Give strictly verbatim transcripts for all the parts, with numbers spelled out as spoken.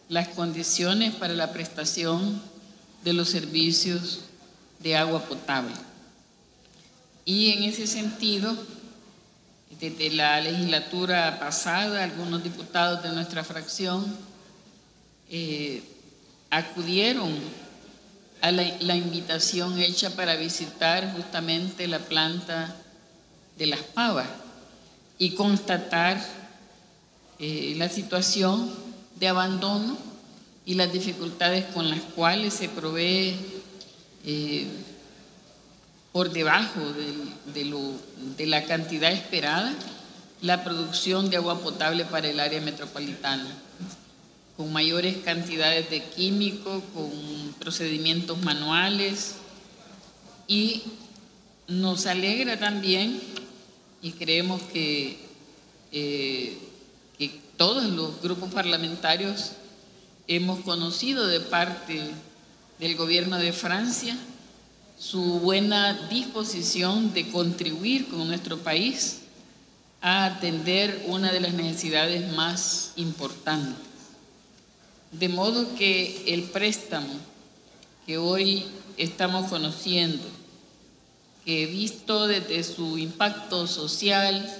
las condiciones para la prestación de los servicios de agua potable. Y en ese sentido, desde la legislatura pasada, algunos diputados de nuestra fracción eh, acudieron a la, la invitación hecha para visitar justamente la planta de Las Pavas y constatar eh, la situación de abandono y las dificultades con las cuales se provee eh, por debajo de, de, lo, de la cantidad esperada la producción de agua potable para el área metropolitana, con mayores cantidades de químicos, con procedimientos manuales. Y nos alegra también, y creemos que, eh, que todos los grupos parlamentarios hemos conocido de parte del gobierno de Francia su buena disposición de contribuir con nuestro país a atender una de las necesidades más importantes. De modo que el préstamo que hoy estamos conociendo, que visto desde su impacto social,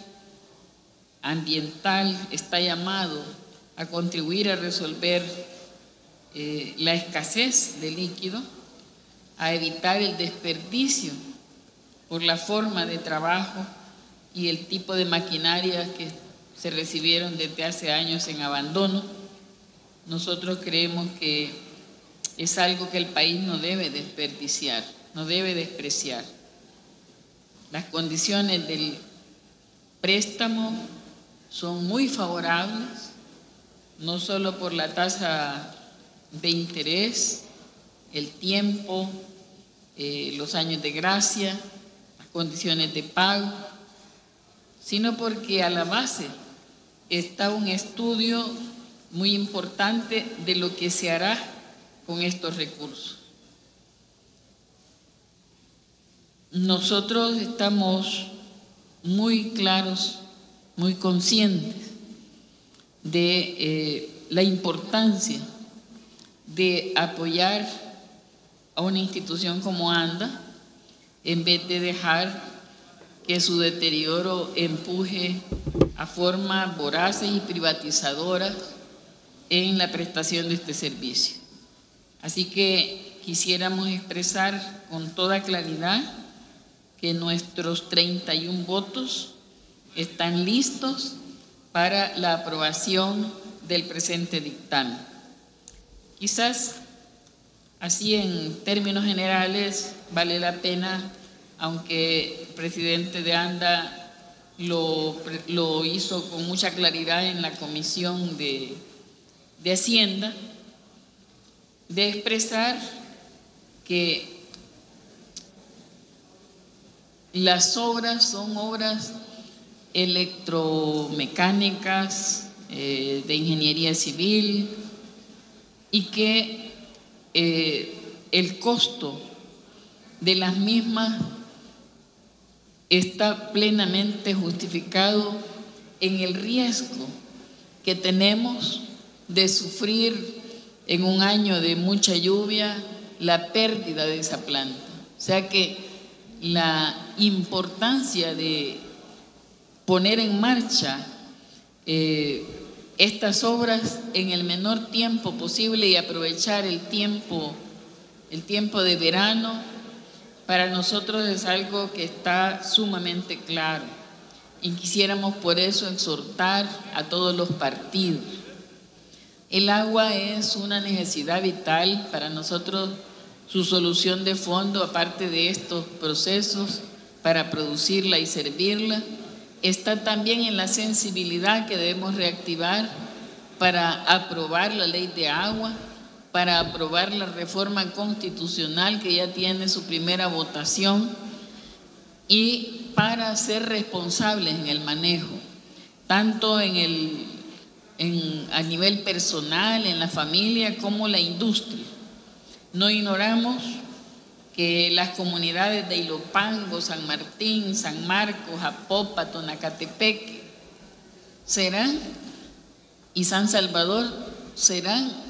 ambiental, está llamado a contribuir a resolver eh, la escasez de líquido, a evitar el desperdicio por la forma de trabajo y el tipo de maquinaria que se recibieron desde hace años en abandono. Nosotros creemos que es algo que el país no debe desperdiciar, no debe despreciar. Las condiciones del préstamo son muy favorables, no solo por la tasa de interés, el tiempo, eh, los años de gracia, las condiciones de pago, sino porque a la base está un estudio muy importante de lo que se hará con estos recursos. Nosotros estamos muy claros, muy conscientes de eh, la importancia de apoyar a una institución como ANDA en vez de dejar que su deterioro empuje a formas voraces y privatizadoras en la prestación de este servicio. Así que quisiéramos expresar con toda claridad que nuestros treinta y un votos están listos para la aprobación del presente dictamen. Quizás así en términos generales vale la pena, aunque el presidente de ANDA lo, lo hizo con mucha claridad en la Comisión de, de Hacienda, de expresar que las obras son obras electromecánicas, eh, de ingeniería civil, y que eh, el costo de las mismas está plenamente justificado en el riesgo que tenemos de sufrir en un año de mucha lluvia la pérdida de esa planta. O sea que la importancia de poner en marcha eh, estas obras en el menor tiempo posible y aprovechar el tiempo, el tiempo de verano, para nosotros es algo que está sumamente claro. Y quisiéramos por eso exhortar a todos los partidos. El agua es una necesidad vital para nosotros. Su solución de fondo, aparte de estos procesos para producirla y servirla, está también en la sensibilidad que debemos reactivar para aprobar la ley de agua, para aprobar la reforma constitucional que ya tiene su primera votación y para ser responsables en el manejo, tanto en el, en, a nivel personal, en la familia, como la industria. No ignoramos que las comunidades de Ilopango, San Martín, San Marcos, Apopa, Tonacatepeque serán, y San Salvador serán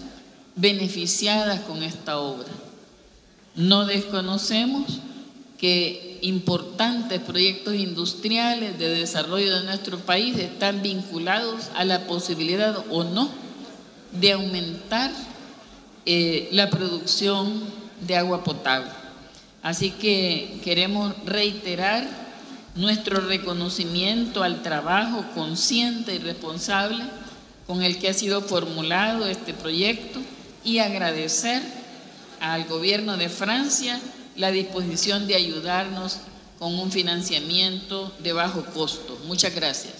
beneficiadas con esta obra. No desconocemos que importantes proyectos industriales de desarrollo de nuestro país están vinculados a la posibilidad o no de aumentar eh, la producción de agua potable. Así que queremos reiterar nuestro reconocimiento al trabajo consciente y responsable con el que ha sido formulado este proyecto y agradecer al gobierno de Francia la disposición de ayudarnos con un financiamiento de bajo costo. Muchas gracias.